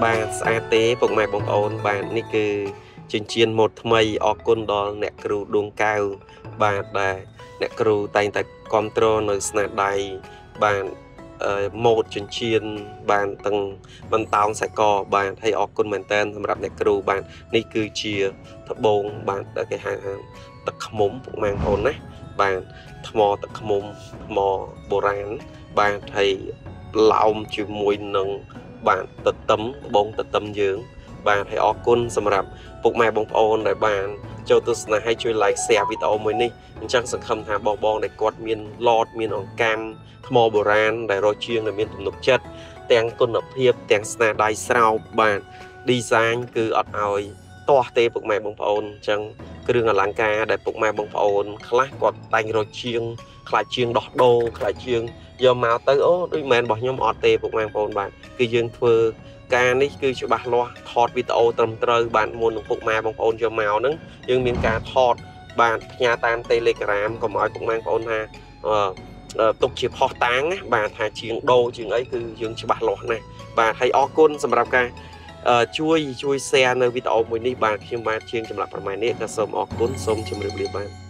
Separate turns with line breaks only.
បាទស្អាតទេពុកម៉ែបងប្អូនបាទនេះគឺចិញ្ចៀនម៉ូដថ្មីអរគុណដល់អ្នកគ្រូដួងកែវបាទដែលអ្នកគ្រូតែងតែគ្រប់គ្រងនៅស្នាដៃបាទម៉ូដចិញ្ចៀនបានទាំងបន្តោងខ្សែកបាទហើយអរគុណមែនតើសម្រាប់អ្នកគ្រូបាទនេះគឺជាត្បូងបាទដែលគេហៅទឹកឃ្មុំពុកម៉ែបងប្អូនណាបាទថ្មទឹកឃ្មុំថ្មបុរាណបាទហើយឡោមជាមួយនឹងបាទទទឹមត្បូងទទឹមយើងបាទហើយអរគុណសម្រាប់ពុកម៉ែបងប្អូនដែលបានចូលទស្សនាហើយជួយ like share វីដេអូមួយនេះអញ្ចឹងសង្ឃឹមថាបងដែលគាត់មានឡតមានអង្កាំថ្មបុរាណដែលរកជាងដែលមានទំនុកចិត្តទាំងគុណភាពទាំងស្នាដៃស្រោបបាទ design គឺអត់ឲ្យទាស់ទេពុកម៉ែបងប្អូនអញ្ចឹងគ្រឿងអលង្ការដែលពុកម៉ែបងប្អូនខ្លះគាត់តែងរកជាងខ្លាចជាងដោះដូរខ្លាចជាងយកមកទៅអូដូចមិនមែនរបស់ខ្ញុំអត់ទេពុកម៉ែបងប្អូនបាទគឺយើងធ្វើការនេះគឺច្បាស់លាស់ថតវីដេអូត្រឹមត្រូវបានមុននឹងពុកម៉ែបងប្អូនយកមកហ្នឹងយើងមានការថតបានផ្ញើតាម Telegram កុំឲ្យពុកម៉ែបងប្អូនថាទុកជាផុសតាងណាបាទថាជាងដូរជាងអីគឺយើងច្បាស់លាស់ណាស់បាទហើយអរគុណសម្រាប់ការជួយ share នៅវីដេអូមួយនេះបាទខ្ញុំបាទជាងចម្លាក់ប្រម៉ែនេះក៏សូមអរគុណសូមជម្រាបលាបាទ